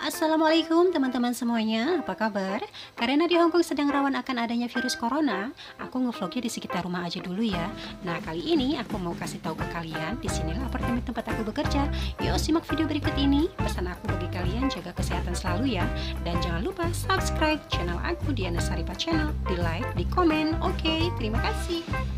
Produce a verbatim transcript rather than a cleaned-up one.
Assalamualaikum teman-teman semuanya, apa kabar? Karena di Hong Kong sedang rawan akan adanya virus corona, aku ngevlognya di sekitar rumah aja dulu ya. Nah, kali ini aku mau kasih tahu ke kalian, di sinilah apartemen tempat aku bekerja. Yuk simak video berikut ini. Pesan aku bagi kalian, jaga kesehatan selalu ya. Dan jangan lupa subscribe channel aku di Saripah channel, di like, di komen. Oke, terima kasih.